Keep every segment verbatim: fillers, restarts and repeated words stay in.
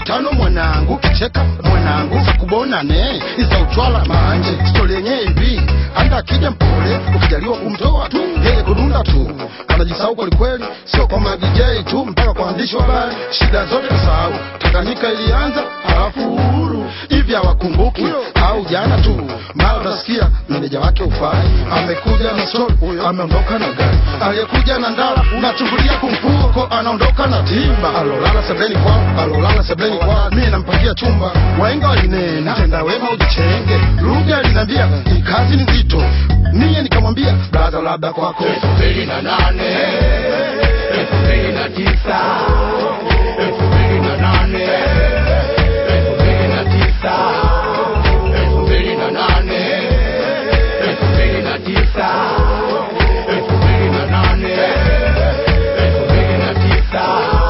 tano mwanangu kicheka mwanangu sakubona ne isa utwala manje story yenyewe hivi anda akija mpole ukijaliwa kumtoa tu yeye kudunda tu anajisahau kwa kweli sio kwa D J tu mpaka kwa waandishi wa habari shida zote kusahau Tanganyika ilianza alafu uhuru hivi hawakumbuki au jana tu mara utasikia meneja wake ufai amekuja na story ameondoka na gari aliyekuja na ndala unachungulia kumfuko anaondoka na timba alolala sebeni kwa alolala sebeni kwa mimi nampangia chumba waenga walinena tenda wema ujichenge lugha linambia kazi ni nzito mimi nikamwambia brother labda kwako elfu mbili na nane elfu mbili na tisa elfu mbili na nane elfu mbili na tisa elfu mbili na nane elfu mbili na tisa elfu mbili na nane elfu mbili na tisa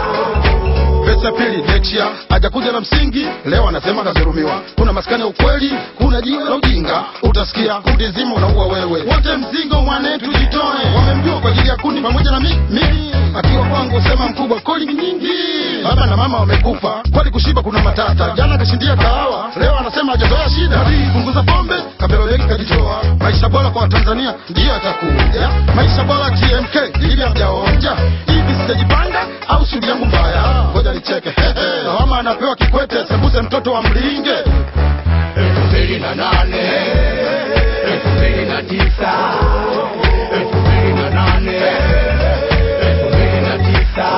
pesa pili Dexia hajakuja na msingi leo anasema kazirumiwa kuna maskani ya ukweli kuna jiwe la ujinga utasikia kundi nzima unaua wewe wote mzingo mwanetu jitoe wamemjua kwa ajili ya kundi pamoja na mimi akiwa kwangu sema mkubwa koli nyingi baba na mama wamekufa kwani kushiba kuna matata jana kashindia kahawa leo anasema hajazoea shida punguza pombe kabla wengi kajitoa maisha bora kwa Tanzania ndio atakuja maisha bora T M K ili hajaonja hivi sijajipanga au shughuli yangu mbaya ngoja nicheke mama anapewa Kikwete sembuse mtoto wa mlinge elfu mbili na nane elfu mbili na tisa elfu mbili na nane elfu mbili na tisa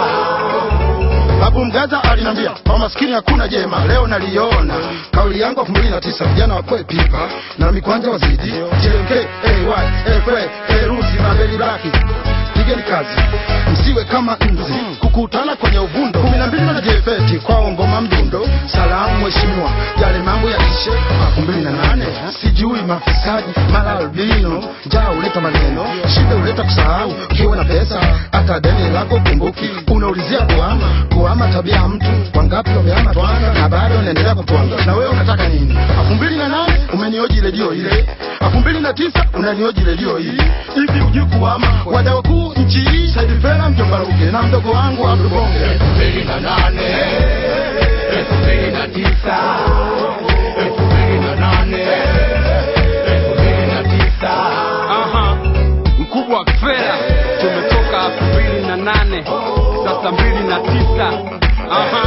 Babu Mgaza alinambia kwa maskini hakuna jema leo naliona kauli yangu elfu mbili na tisa vijana wakwe pipa na mikwanja wazidi J M K A Y F A Erusi na Beli Blaki pigeni kazi msiwe kama nzi kukutana kwenye uvundo kumi na mbili na jefeti kwa ngoma mdundo salamu mheshimiwa yale mambo ya kishe elfu mbili na nane sijui mafisadi mala albino jaa uleta maneno shida uleta kusahau ukiwa na pesa hata deni lako kumbuki unaulizia kuhama kuhama tabia mtu wangapi wameama twanga na bado unaendelea kutwanga na wewe unataka nini elfu mbili na nane umenioji redio ile elfu mbili na tisa unanioji redio hii hivi ujui kuhama wadau kuu nchi hii Said Fela Mjombaruke na mdogo wangu Abdul Bonge elfu mbili na nane elfu mbili na tisa elfu mbili na nane elfu mbili na tisa aha mkubwa Fela tumetoka elfu mbili na nane sasa mbili na tisa aha